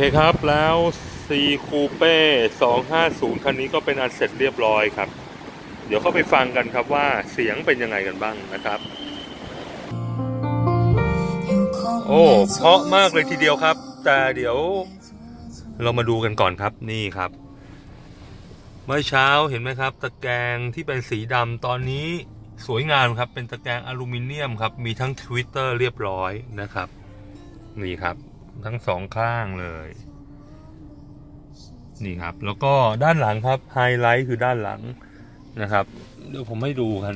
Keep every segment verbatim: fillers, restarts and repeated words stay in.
ครับแล้ว C Coupe สองห้าศูนย์คันนี้ก็เป็นอันเสร็จเรียบร้อยครับเดี๋ยวเข้าไปฟังกันครับว่าเสียงเป็นยังไงกันบ้างนะครับโอ้เพราะมากเลยทีเดียวครับแต่เดี๋ยวเรามาดูกันก่อนครับนี่ครับเมื่อเช้าเห็นไหมครับตะแกรงที่เป็นสีดำตอนนี้สวยงามครับเป็นตะแกรงอลูมิเนียมครับมีทั้งทวิตเตอร์เรียบร้อยนะครับนี่ครับทั้งสองข้างเลยนี่ครับแล้วก็ด้านหลังครับไฮไลท์คือด้านหลังนะครับเดี๋ยวผมให้ดูกัน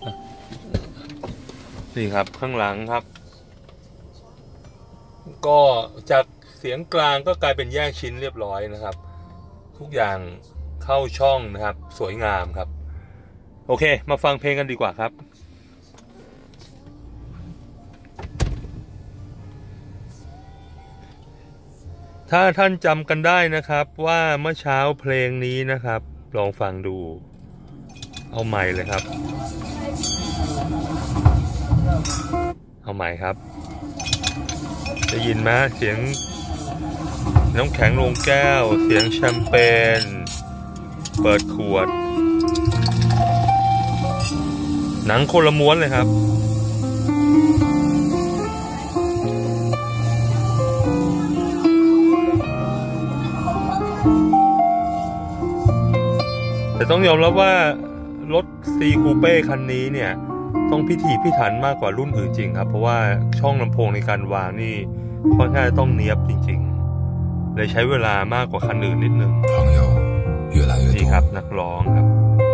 นี่ครับข้างหลังครับก็จากเสียงกลางก็กลายเป็นแยกชิ้นเรียบร้อยนะครับทุกอย่างเข้าช่องนะครับสวยงามครับโอเคมาฟังเพลงกันดีกว่าครับถ้าท่านจำกันได้นะครับว่าเมื่อเช้าเพลงนี้นะครับลองฟังดูเอาใหม่เลยครับเอาใหม่ครับได้ยินไหมเสียงน้ำแข็งลงแก้วเสียงแชมเปญเปิดขวดหนังคนละม้วนเลยครับแต่ต้องยอมรับว่ารถ C Coupe คันนี้เนี่ยต้องพิถีพิถันมากกว่ารุ่นอื่นจริงครับเพราะว่าช่องลำโพงในการวางนี่ค่อนข้างต้องเนียบจริงๆเลยใช้เวลามากกว่าคันอื่นนิดนึงนี่ครับนักร้องครับ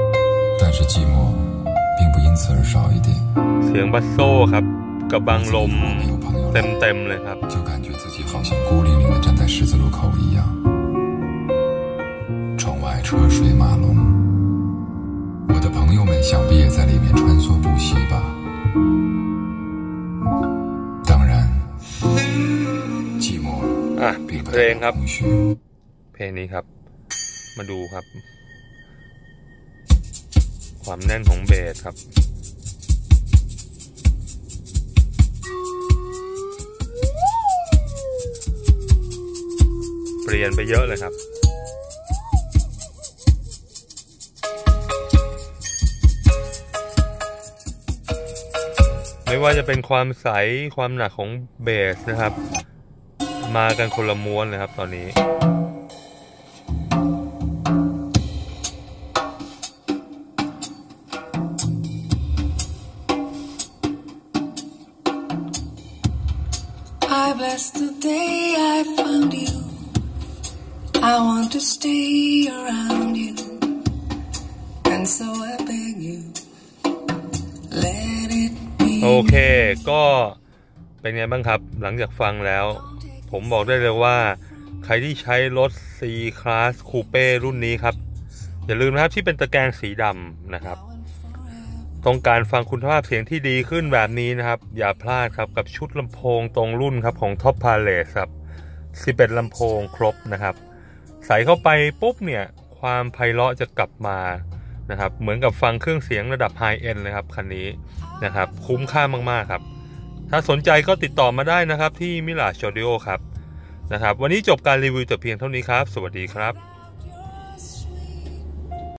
เสียงบัสโซ่ครับกับบังลมเต็มๆเลยครับ车水马龙，我的朋友们想必也在里面穿梭不息吧。当然，寂寞并不代表空虚。 เพลงนี้ครับมาดูครับความแน่นของเบสครับเปลี่ยนไปเยอะเลยครับไม่ว่าจะเป็นความใสความหนักของเบสนะครับมากันคนละม้วนเลยครับตอนนี้ I bless the day I found you I want to stay around you and so I beg you let it โอเคก็เป็นไงบ้างครับหลังจากฟังแล้วผมบอกได้เลยว่าใครที่ใช้รถ C Class Coupe รุ่นนี้ครับอย่าลืมนะครับที่เป็นตะแกรงสีดำนะครับต้องการฟังคุณภาพเสียงที่ดีขึ้นแบบนี้นะครับอย่าพลาดครับกับชุดลำโพงตรงรุ่นครับของ Top Palace ครับสิบเอ็ดลำโพงครบนะครับใส่เข้าไปปุ๊บเนี่ยความไพเราะจะกลับมานะครับเหมือนกับฟังเครื่องเสียงระดับไฮเอ็นด์เลยครับคันนี้นะครับคุ้มค่ามากๆครับถ้าสนใจก็ติดต่อมาได้นะครับที่มิลาชอดิโอครับนะครับวันนี้จบการรีวิวแต่เพียงเท่านี้ครับสวัสดีครับ